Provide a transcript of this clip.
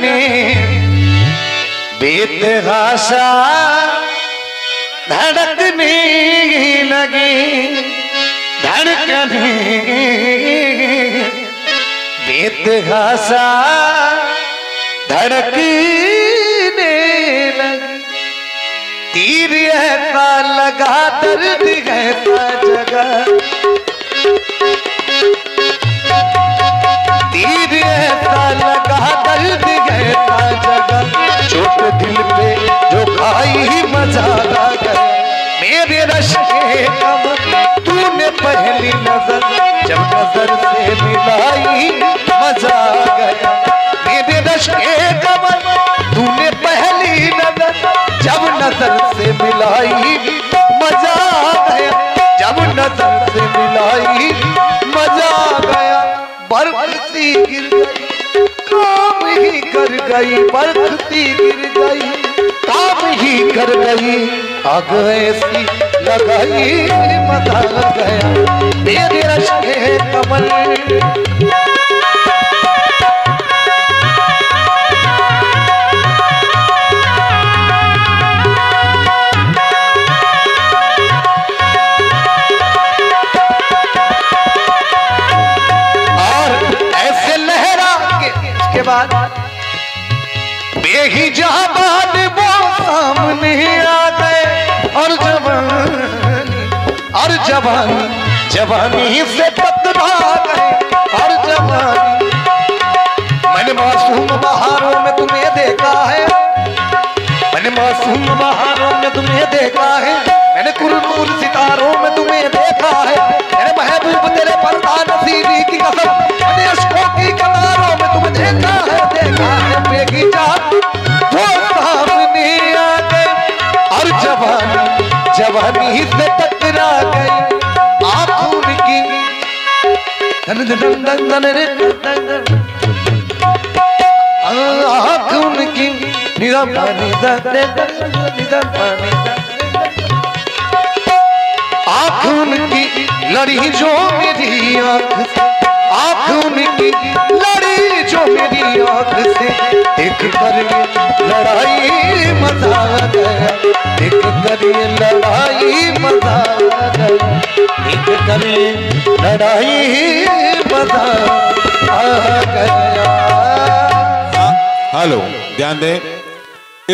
बेतहाशा धड़कने लगी, धड़कने बेतहाशा धड़कने लगी। तीर ऐसा लगा दर्द ऐसा जगह, तीर ऐसा लगा दर्द ऐसा जगह, चोट दिल पे जो खाई मजा आ गया। मेरे रश के कमर तूने पहली नजर जब नजर से मिलाई मजा आ गया। मेरे रश के कमर तूने पहली नजर जब नजर से मिलाई मजा आ गया। जब नजर से मिलाई मजा आ गया। बरसी गिर गई काम ही कर गई, बरसी गिर गई काम ही कर गई। आग ऐसी लगाई मजा आ गया। मेरे रश के कमल बाद बेही जहां वो सामने आ गए और जवानी जवानी से टकरा गए और जवानी। मैंने मासूम बहारों में तुम्हें देखा है, मैंने मासूम बहारों में तुम्हें देखा है, मैंने कुरनूर सितारों में तुम्हें देखा है। मेरे महबूब तेरे पर्दा नसीबी की कसम, मैंने अश्कों की कतारों में तुम्हें देखा है, देखा है। बेगी जान वो सामने आ गए और जवानी जवानी से टकरा गई। आंखों की धन धन धन धन आंखों की निदम निदम निदम आंखों की लड़ी जो मेरी आंख से, आंखों की लड़ी जो मेरी आंख से देख कर लड़ाई मजा आ गया। देख कर लड़ाई मजा आ गया, देख कर लड़ाई मजा आ गया। हेलो ध्यान दें।